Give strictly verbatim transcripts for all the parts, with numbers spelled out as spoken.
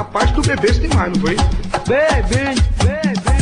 parte do bebê você tem mais, não foi? Bebi, bebi.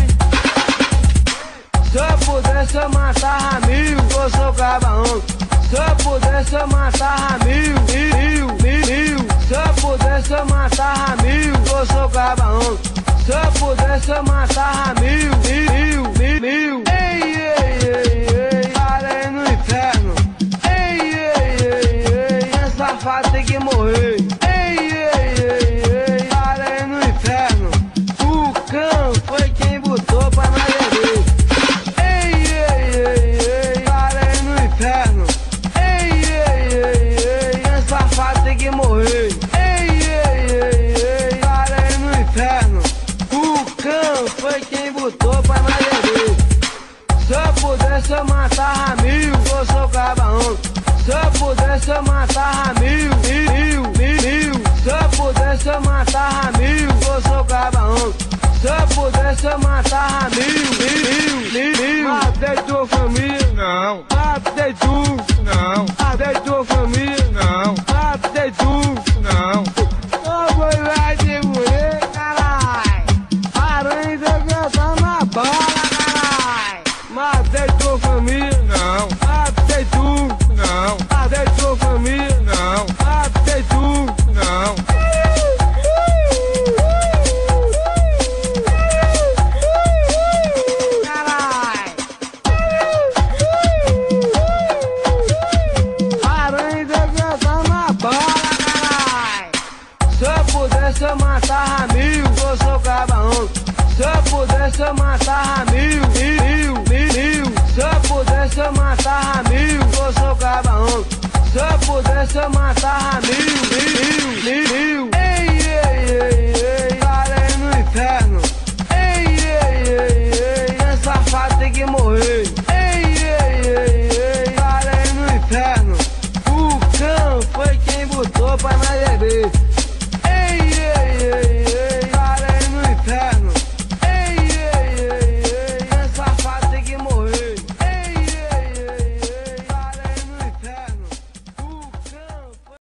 Se eu pudesse eu matava mil, eu sou cabaão. Se eu pudesse eu matava mil, mil, mil, mil. Se eu pudesse eu matava mil, eu sou cabaão. Se eu pudesse eu matava mil, mil, mil, mil. Ei, ei, ei, ei, parei no inferno. Ei, ei, ei, ei, esse safado tem que morrer. Ei, ei, ei, ei, parei no inferno. O cão foi quem botou pra nós beber. Ei, ei, ei, ei, parei no inferno. Ei, ei, ei, ei, esse safado tem que morrer. Ei, ei, ei, ei, parei no inferno. O cão foi quem botou pra nós beber. Se eu pudesse eu matava mil, eu sou cabaão. Se eu pudesse eu matava mil, mil, mil, mil. Se eu pudesse eu matava mil, eu sou cabaão. Se eu pudesse eu matava mil, mil, mil, mil. Matei tua família, Não, matei tu, não, matei tua família, não, matei tu. não. Ô, boi vai de mulher, caralho. Aranha jogando na bola, caralho. Matei tua família, Não, matei tu, não, matei tua família, não, matei tu. não. Caralho. Aranha jogando na bola, caralho. Se eu pudesse eu matava mil, eu sou cabaão. Se eu pudesse eu matava mil, mil, mil, mil. Se eu pudesse eu matava mil, eu sou cabaão. Se eu pudesse eu matava mil, mil, mil, mil. Ei, ei, ei, ei, parei no inferno. Ei, ei, ei, ei, esse safado tem que morrer. Ei, ei, ei, ei, parei no inferno. O cão foi quem botou pra nós beber.